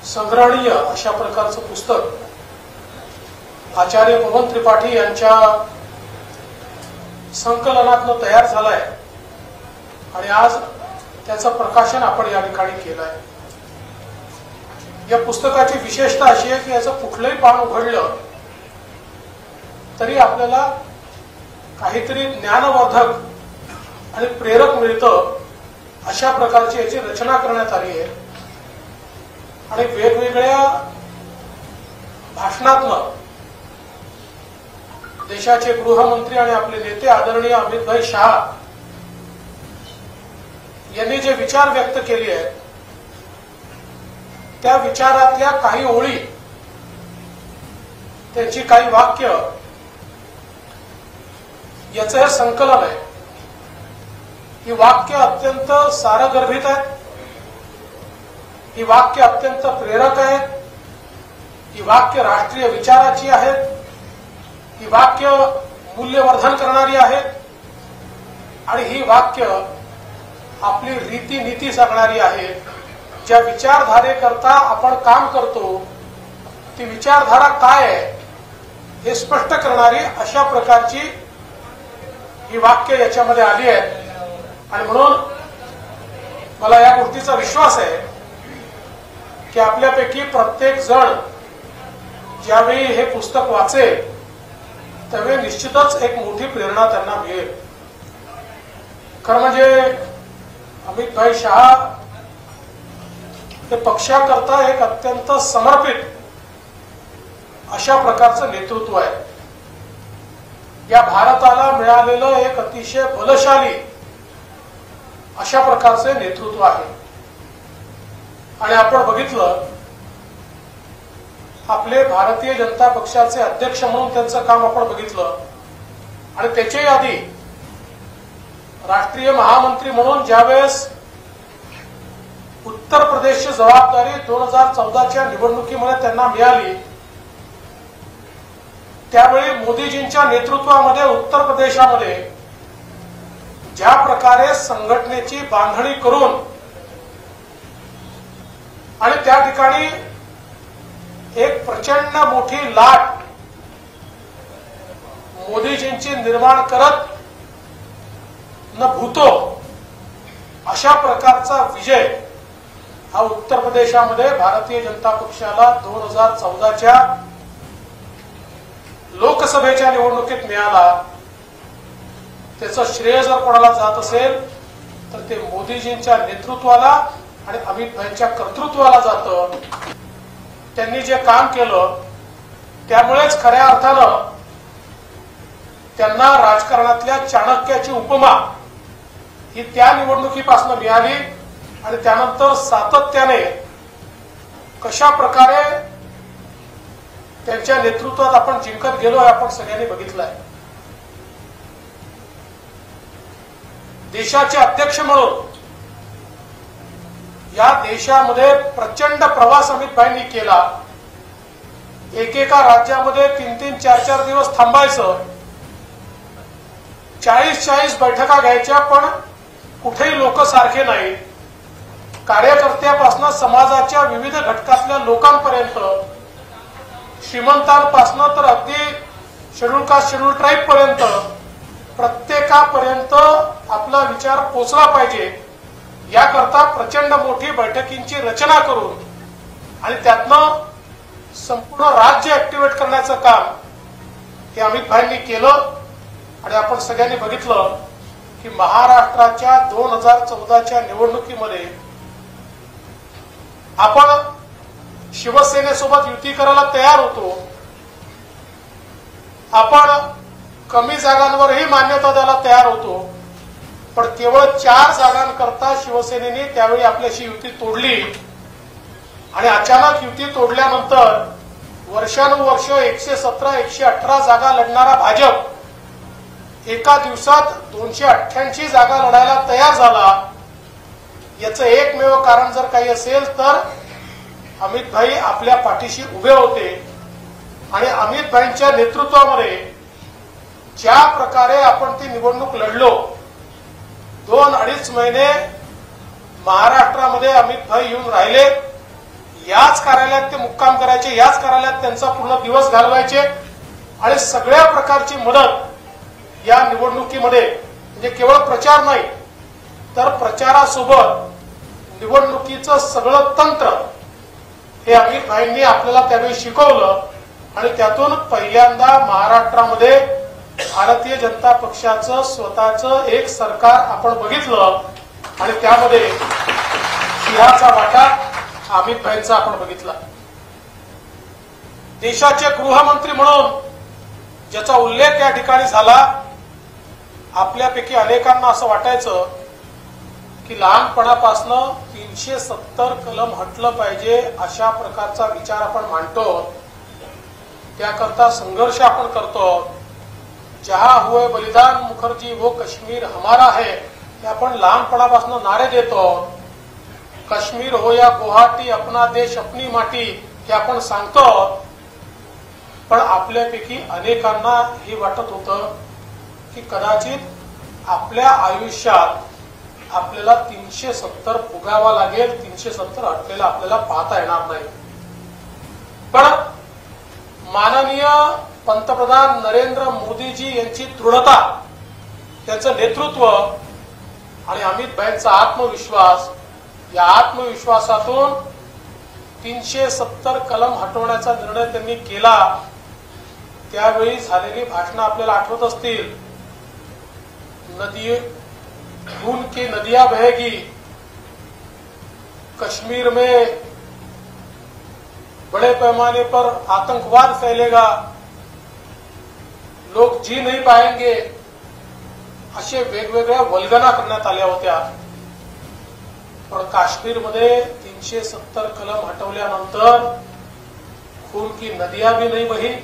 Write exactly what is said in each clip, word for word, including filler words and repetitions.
संग्रहणीय अशा प्रकारचं पुस्तक आचार्य पवन त्रिपाठी यांच्या संकलनातनं तयार झालंय आणि आज त्याचं प्रकाशन आपण या ठिकाणी केलंय। या पुस्तकाची विशेषता अशी आहे की याचं कुठलंही पान उघडलं तरी आपल्याला काहीतरी ज्ञानवर्धक आणि प्रेरक मिळतं अशा प्रकारची याची रचना करण्यात आली आहे आणि वेगवेगळ्या भाषणातनं देशाचे गृहमंत्री आणि आपले नेते आदरणीय अमित भाई शाह यांनी जे विचार व्यक्त केले आहेत त्या विचारातल्या काही ओळी, त्यांची काही वाक्य याचं हे संकलन आहे। ही वाक्य अत्यंत सारगर्भित आहेत, ही वाक्य अत्यंत प्रेरक आहेत, ही वाक्य राष्ट्रीय विचाराची आहेत, ही वाक्य मूल्यवर्धन करणारी आहेत आणि ही वाक्य आपली रीतीनीती सांगणारी आहेत। ज्या विचारधारेकरता आपण काम करतो ती विचारधारा काय आहे हे स्पष्ट करणारी अशा प्रकारची ही वाक्य याच्यामध्ये आली आहेत आणि म्हणून मला या गोष्टीचा विश्वास आहे की आपल्यापैकी प्रत्येक जण ज्यावेळी हे पुस्तक वाचेल त्यावेळी निश्चितच एक मोठी प्रेरणा त्यांना मिळेल। खरं म्हणजे अमित भाई शाह हे पक्षाकरता एक अत्यंत समर्पित अशा प्रकारचं नेतृत्व आहे। या भारताला मिळालेलं एक अतिशय बलशाली अशा प्रकारचे नेतृत्व आहे आणि आपण बघितलं आपले भारतीय जनता पक्षाचे अध्यक्ष म्हणून त्यांचं काम आपण बघितलं आणि त्याच्याही आधी राष्ट्रीय महामंत्री म्हणून ज्यावेळेस उत्तर प्रदेशची जबाबदारी दोन हजार चौदाच्या निवडणुकीमध्ये त्यांना मिळाली त्यावेळी मोदीजींच्या नेतृत्वामध्ये उत्तर प्रदेशामध्ये ज्या प्रकारे संघटनेची बांधणी करून आणि त्या ठिकाणी एक प्रचंड मोठी लाट मोदीजींची निर्माण करत न भूतो अशा प्रकारचा विजय हा उत्तर प्रदेशामध्ये भारतीय जनता पक्षाला दोन हजार चौदाच्या लोकसभेच्या निवडणुकीत मिळाला। त्याचं श्रेय जर कोणाला जात असेल तर ते मोदीजींच्या नेतृत्वाला आणि अमित भाईंच्या कर्तृत्वाला जातं। त्यांनी जे काम केलं त्यामुळेच खऱ्या अर्थानं त्यांना राजकारणातल्या चाणक्याची उपमा ही त्या निवडणुकीपासून मिळाली आणि त्यानंतर सातत्याने कशा प्रकारे त्यांच्या नेतृत्वात आपण जिंकत गेलो हे आपण सगळ्यांनी बघितलंय। देशाचे अध्यक्ष म्हणून या देशामध्ये प्रचंड प्रवास अमित भाईंनी केला। एकेका राज्यामध्ये तीन तीन चार चार दिवस थांबायचं, चाळीस चाळीस बैठका घ्यायच्या, पण कुठेही लोक सारखे नाही। कार्यकर्त्यापासून समाजाच्या विविध घटकातल्या लोकांपर्यंत, श्रीमंतांपासून तर अगदी शेड्यूल कास्ट शेड्यूल ट्राईब पर्यंत प्रत्येकापर्यंत आपला विचार पोचला पाहिजे याकरता प्रचंड मोठी बैठकींची रचना करून आणि त्यातनं संपूर्ण राज्य ऍक्टिव्हेट करण्याचं काम हे अमित भाईंनी केलं आणि आपण सगळ्यांनी बघितलं की महाराष्ट्राच्या दोन हजार चौदाच्या निवडणुकीमध्ये आपण शिवसेनेसोबत युती करायला तयार होतो। आपण कमी जागांवरही मान्यता द्यायला तयार होतो, पण केवळ चार जागांकरता शिवसेनेने त्यावेळी आपल्याशी युती तोडली आणि अचानक युती तोडल्यानंतर वर्षानुवर्ष एकशे सतरा एकशे अठरा जागा लढणारा भाजप एका दिवसात दोनशे अठ्ठ्याऐंशी जागा लढायला तयार झाला। याचं एकमेव कारण जर काही असेल तर अमित भाई आपल्या पाठीशी उभे होते आणि अमित भाईंच्या नेतृत्वामध्ये ज्या प्रकारे आपण ती निवडणूक लढलो, दोन अडीच महिने महाराष्ट्रामध्ये अमित भाई येऊन राहिले। याच कार्यालयात ते मुक्काम करायचे, याच कार्यालयात त्यांचा पूर्ण दिवस घालवायचे आणि सगळ्या प्रकारची मदत या निवडणुकीमध्ये, म्हणजे केवळ प्रचार नाही तर प्रचारासोबत निवडणुकीचं सगळं तंत्र हे अमित भाईंनी आपल्याला त्यावेळी शिकवलं आणि त्यातून पहिल्यांदा महाराष्ट्रामध्ये भारतीय जनता पक्षाचं स्वतःचं एक सरकार आपण बघितलं आणि त्यामध्ये सिंहाचा वाटा अमित भाईंचा आपण बघितला. देशाचे गृहमंत्री म्हणून ज्याचा उल्लेख या ठिकाणी झाला, आपल्यापैकी अनेकांना असं वाटायचं की लहानपणापासून तीनशे सत्तर कलम हटलं पाहिजे अशा प्रकारचा विचार आपण मांडतो, त्याकरता संघर्ष आपण करतो. जहां हुए बलिदान मुखर्जी वो कश्मीर हमारा है हे आपण लहानपणापासून नारे देतो. काश्मीर हो या गुवाहाटी अपना देश अपनी माटी हे आपण सांगतो. पण आपल्यापैकी अनेकांना हे वाटत होतं की कदाचित आपल्या आयुष्यात आपल्याला तीनशे सत्तर फुगावा लागेल, तीनशे सत्तर हटलेला आपल्याला पाहता येणार नाही. पण माननीय पंतप्रधान नरेंद्र मोदीजी यांची दृढता, त्यांचं नेतृत्व आणि अमित भाईंचा आत्मविश्वास, या आत्मविश्वासातून तीनशे सत्तर कलम हटवण्याचा निर्णय त्यांनी केला. त्यावेळी झालेली भाषणं आपल्याला आठवत असतील. नदी खून की नदियां बहेगी, कश्मीर में बड़े पैमाने पर आतंकवाद फैलेगा, लोग जी नहीं पाएंगे, असे वेगवेगळ्या वल्गना करण्यात आल्या होत्या. पण काश्मीरमध्ये तीनशे सत्तर कलम हटवल्यानंतर खून की नदियां भी नहीं बही,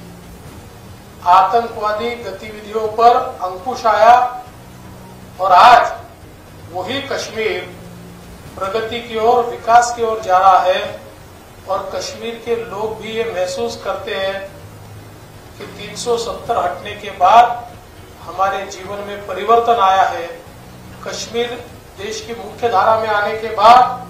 आतंकवादी गतिविधियों पर अंकुश आया और आज वही कश्मीर प्रगति की ओर, विकास की ओर जा रहा है. और कश्मीर के लोग भी ये महसूस करते हैं कि तीन सौ सत्तर हटने के बाद हमारे जीवन में परिवर्तन आया है. कश्मीर देश की मुख्य धारा में आने के बाद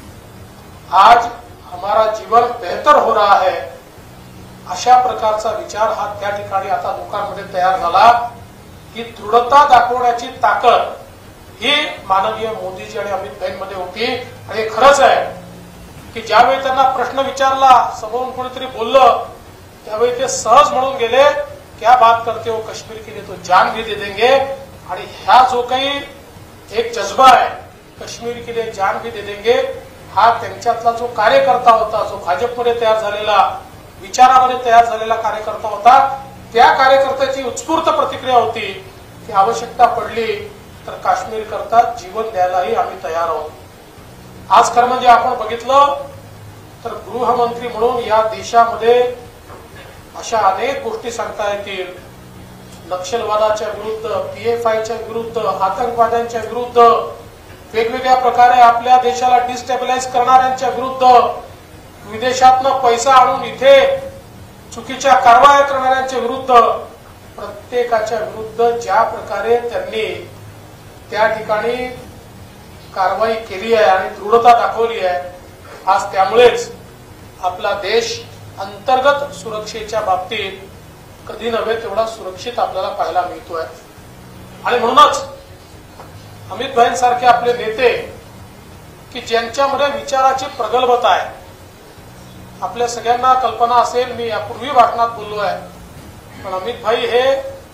आज हमारा जीवन बेहतर हो रहा है. अशा प्रकारचा विचार हा त्या ठिकाणी आता लोकांमध्ये तयार झाला की दृढता दाखवण्याची ताकद ही माननीय मोदीजी आणि अमित भाईंमध्ये होती. आणि हे खरंच आहे की ज्यावेळी त्यांना प्रश्न विचारला, समोरून कोणीतरी बोललं, त्यावेळी ते सहज म्हणून गेले, क्या बात करते हो, कश्मीर के लिए तो जान भी दे देंगे. आणि ह्या जो काही एक जज्बा आहे, कश्मीर के लिए जान भी दे देंगे, हा त्यांच्यातला जो कार्यकर्ता होता, जो भाजपमध्ये तयार झालेला, विचारामध्ये तयार झालेला कार्यकर्ता होता, त्या कार्यकर्त्याची उत्स्फूर्त प्रतिक्रिया होती की आवश्यकता पडली तर काश्मीर करता जीवन द्यायलाही आम्ही तयार आहोत. आज खरं म्हणजे आपण बघितलं तर गृहमंत्री म्हणून या देशामध्ये अशा अनेक गोष्टी सांगता येतील. नक्षलवादाच्या विरुद्ध, पीएफआयच्या विरुद्ध, आतंकवाद्यांच्या विरुद्ध, वेगवेगळ्या प्रकारे आपल्या देशाला डिस्टेबलाइज करणाऱ्यांच्या विरुद्ध, विदेशातनं पैसा आणून इथे चुकीच्या कारवाया करणाऱ्यांच्या विरुद्ध, प्रत्येकाच्या विरुद्ध ज्या प्रकारे त्यांनी त्या ठिकाणी कारवाई केली आहे आणि दृढता दाखवली आहे, आज त्यामुळेच आपला देश अंतर्गत सुरक्षेच्या बाबतीत कधी नव्हे तेवढा सुरक्षित आपल्याला पाहायला मिळतोय. आणि म्हणूनच अमित भाईंसारखे आपले नेते की ज्यांच्यामध्ये विचाराची प्रगल्भता आहे, आपल्या सगळ्यांना कल्पना असेल, मी यापूर्वी भाषणात बोललो आहे, पण अमित भाई हे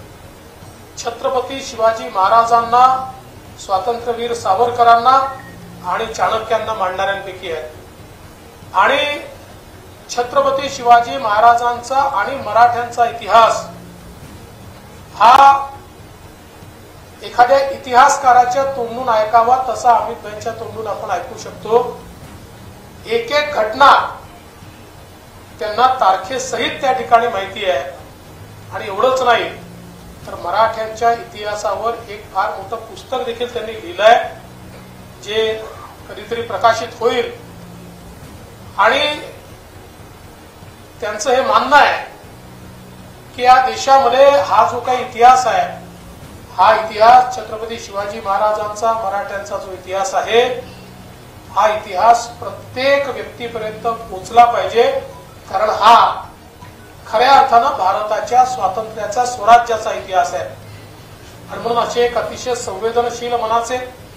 छत्रपती शिवाजी महाराजांना, स्वातंत्र्यवीर सावरकरांना आणि चाणक्यांना मांडणाऱ्यांपैकी आहेत. आणि छत्रपती शिवाजी महाराजांचा आणि मराठ्यांचा इतिहास हा एखाद्या इतिहासकाराच्या तोंडून ऐकावा तसा अमित भाईंच्या तोंडून आपण ऐकू शकतो. एक एक घटना त्यांना तारखेसहित त्या ठिकाणी माहिती आहे. आणि एवढंच नाही तर मराठ्यांच्या इतिहासावर एक फार मोठं पुस्तक देखील त्यांनी लिहिलंय, जे कधीतरी प्रकाशित होईल. आणि त्यांचं हे मानणं आहे की या देशामध्ये हा जो काही इतिहास आहे, हा इतिहास छत्रपती शिवाजी महाराजांचा, मराठ्यांचा जो इतिहास आहे, हा इतिहास प्रत्येक व्यक्तीपर्यंत पोहोचला पाहिजे, कारण हा खऱ्या अर्थानं भारताच्या स्वातंत्र्याचा, स्वराज्याचा इतिहास आहे. आणि म्हणून असे एक अतिशय संवेदनशील मनाचे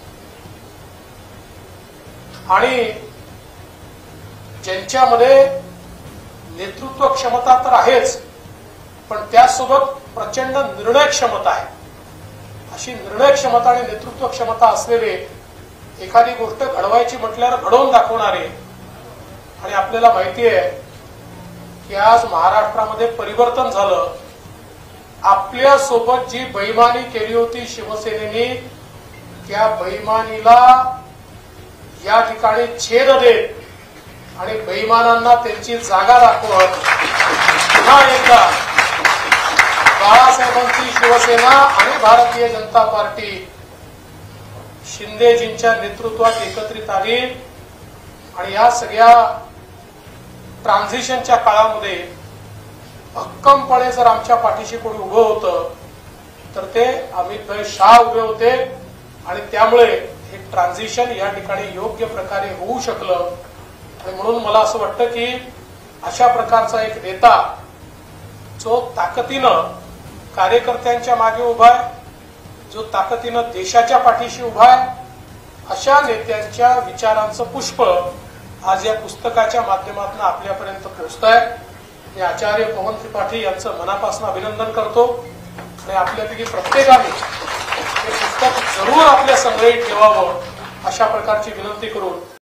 आणि ज्यांच्यामध्ये नेतृत्व क्षमता तर आहेच, पण त्यासोबत प्रचंड निर्णय क्षमता आहे, अशी निर्णय क्षमता आणि नेतृत्व क्षमता असलेले, एखादी गोष्ट घडवायची म्हटल्यावर घडवून दाखवणारे. आणि आपल्याला माहिती आहे की आज महाराष्ट्रामध्ये परिवर्तन झालं. आपल्या सोबत जी बेईमानी केली होती शिवसेनेने, त्या बेईमानीला या ठिकाणी छेद देत आणि बेईमानांना त्यांची जागा दाखवत पुन्हा एकदा बाळासाहेबांची शिवसेना आणि भारतीय जनता पार्टी शिंदेजींच्या नेतृत्वात एकत्रित आली. आणि या सगळ्या ट्रान्झिशनच्या काळामध्ये भक्कमपणे जर आमच्या पाठीशी कोणी उभं होतं तर ते अमितभाई शाह उभे होते. आणि त्यामुळे हे ट्रान्झिशन या ठिकाणी योग्य प्रकारे होऊ शकलं. आणि म्हणून मला असं वाटतं की अशा प्रकारचा एक नेता जो ताकदीनं कार्यकर्त्यांच्या मागे उभा आहे, जो ताकदीनं देशाच्या पाठीशी उभा आहे, अशा नेत्यांच्या विचारांचं पुष्प आज या पुस्तकाच्या माध्यमातून आपल्यापर्यंत पोहोचत आहे. मी आचार्य पवन त्रिपाठी यांचं मनापासून अभिनंदन करतो. आणि आपल्यापैकी प्रत्येकाने हे पुस्तक जरूर आपल्या संग्रहित ठेवावं अशा प्रकारची विनंती करून